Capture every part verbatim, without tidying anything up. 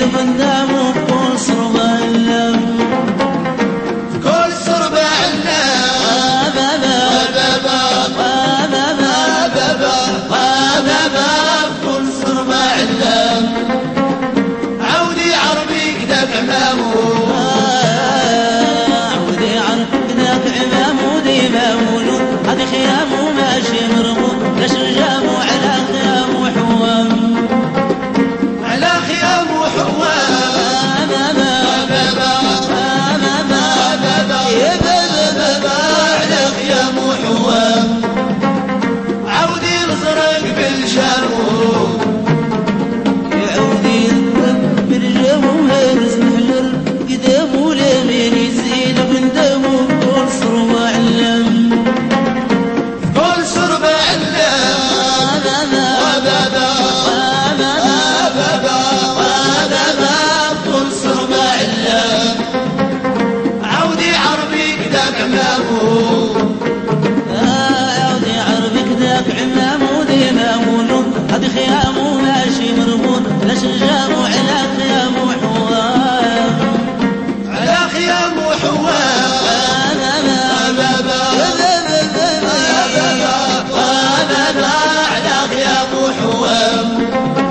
قدامه كل صرب علم كل صرب علم وبابا وبابا وبابا كل صرب علم عودي عربي كذاك عمامو عودي عربي كذاك عمامو ديما مولود هذي خيامو ماشي مرغوب لاش رجامو على خيامو حوام على خيامو حوام بابا بابا يا بابا على خيامو حوام عودي الزرق بالجامو عودي الزرق بالجامو هرس محلر قدامو لمن يزيد قدامو كل صرب علم كل صرب علم وبابا وبابا وبابا كل صرب علم عودي عربي كذاك عمامو عودي عربي كذاك عمامو ديما مولود هذي خيامو ماشي مربوط لاش رجامو على خيامو حوام على خيامو حوام وبابا وبابا على خيامو حوام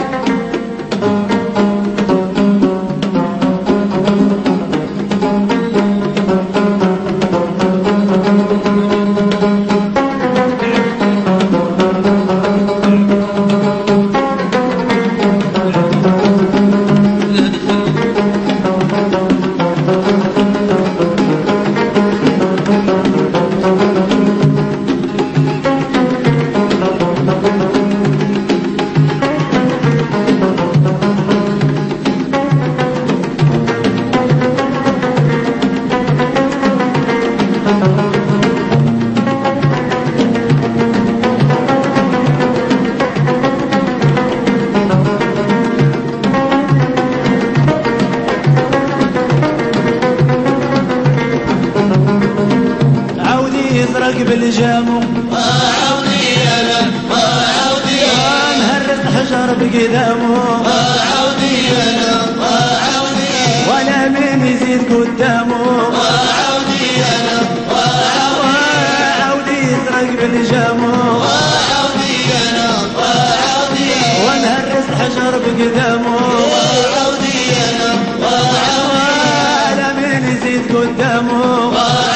يزرق بالجامو وعودي انا وعودي نهرس حجر بقدامه وعودي انا وعودي ولا من يزيد قدامه وعودي انا وعودي يزرق بالجامو وعودي انا وعودي ونهرس حجر بقدامه وعودي انا ولا من يزيد قدامه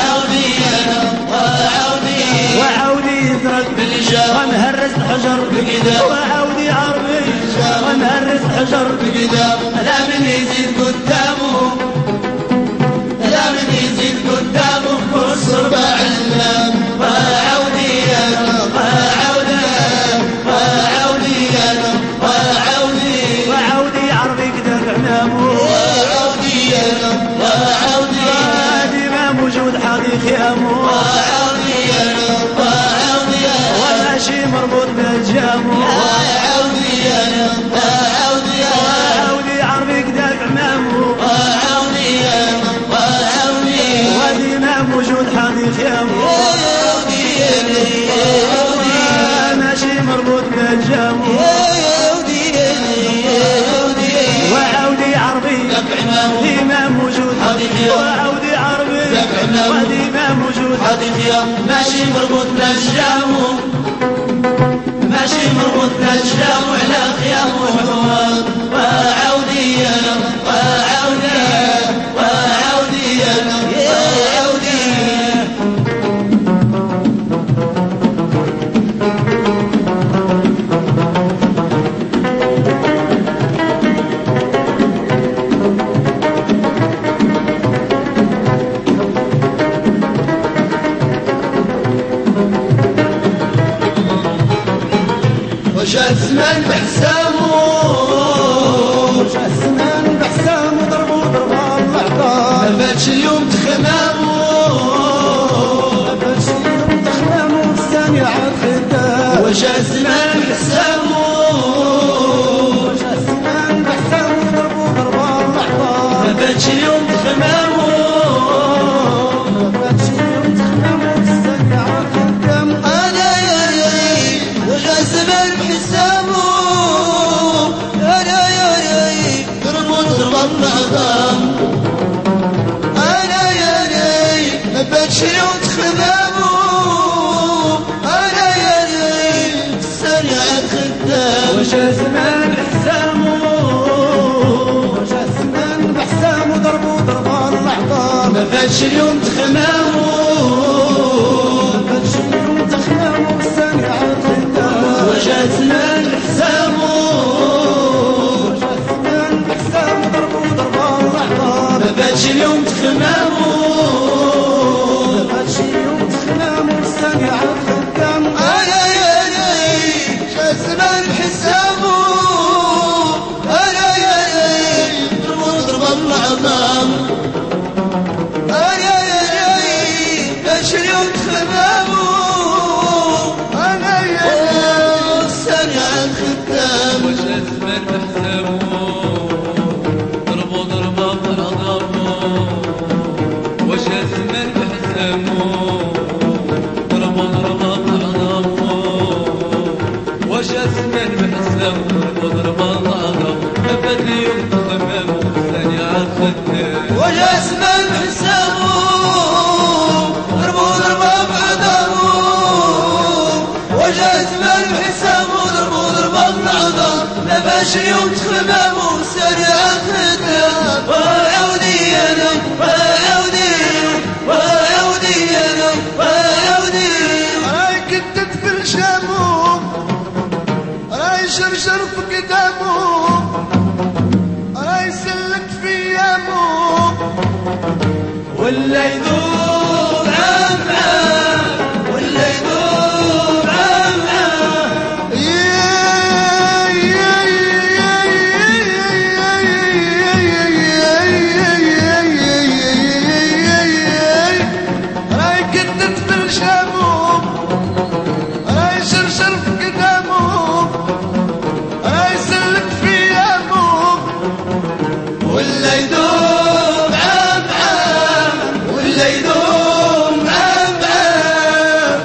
ونهرس حجر بقدام وعودي عربي ونهرس حجر بقدام لا من يزيد قدامه لا من يزيد قدامه كل صرب علم وعودي انا وعودي وعودي انا وعودي وعودي عربي كذاك عمامو وعودي انا وعودي هادي ما موجود حاضي خيامو وعودي انا ماشي مربوط بالجامو وعودي انا وعودي وعودي عربي كذاك عمامو وعودي انا وعودي وادي ما موجود حاضي خيامو وعودي انا ماشي مربوط بالجامو وعودي عربي وادي ما موجود وعودي عربي وادي ما موجود ماشي مربوط بالجامو ماشي مربوط بالجامو على خيام وحوام وعودي انا وعودي وعودي انا وعودي وجات زمان بحسامو وجات زمان بحسامو ضربو ضربا العقار ما فاتش اليوم تخمامو ما فاتش اليوم تخمامو الثاني عاد خدام وجات زمان بحسامو وجات زمان بحسامو ضربو ضربا العقار ما فاتش اليوم تخمامو ما فاتش اليوم تخمامو الثاني عاد خدام انا يا يا وجات زمان بحسامو انا يا يا ضربوا ضربة العظام. انا يا ري بشري وتخدمو، انا يا ري سريع الخدام. وجا زمان بحسامو، وجا زمان بحسامو ضربو ضربة العظام. ما فاتش اليوم تخمامو، ما فاتش اليوم تخمامو سريع الخدام. وجا زمان بحسامو، وجا زمان بحسامو ضربو ضربة العظام. ما فاتش اليوم تخمامو، ما فاتش اليوم تخمامو سريع الخدام. انا يا ري جا زمان بحسامو، انا يا ري ضرب العظام. انا يا ري باش اليوم تخمامو، انا يا ري سريع الخدام. وجا زمان بحسامو ضربو ضربة بالعظام. وجا زمان بحسامو ضربو ضربة بالعظام. وجا زمان بحسامو ضربو ضربة بالعظام. نبات اليوم تخمامو ثاني عالخدام. وجا زمان بحسامو ضربو ضربة بعظامو، وجا زمان بحسامو ضربو ضربة بالعظام. ما باش اليوم تخمامو سريع الخدام. وعودي انا وعودي وعودي انا وعودي. راي كنت في الشامو، راي شرشر في قدامو، راي سلك في يامو، ولا يذوب عام عام، ولا يذوب عام عام. راي كدت في الشامو، راي شرشر في قدامو، راي سلك في يامو، ولا يذوب عام عام، ولا يذوب عام عام.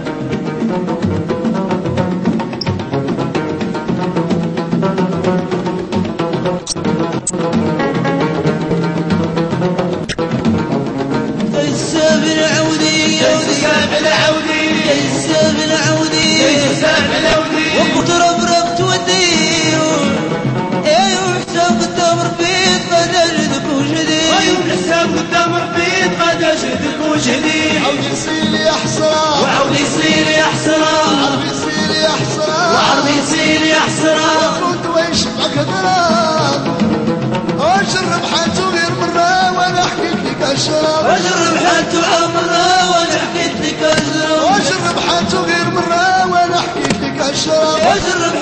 الساب العودي الساب العودي الساب العودي الساب العودي. وقت ربرب توديه، ايوه حساب قدام ربيت قد اجدك وجدي. ايوه حساب قدام ربيت قد اجدك وجدي. عودي يصير يا حسرة، وعودي يصير يا حسرة، وعربي يصير يا حسرة، وعربي يصير يا حسرة. وفوت ويشبعك ضراب. اجرب حالته غير مرة وانا حكيت لك اشرب، واجرب حالته عمرة وانا حكيت لك اشرب. اجرب حالته غير مرة وانا حكيت لك اشرب. واجرب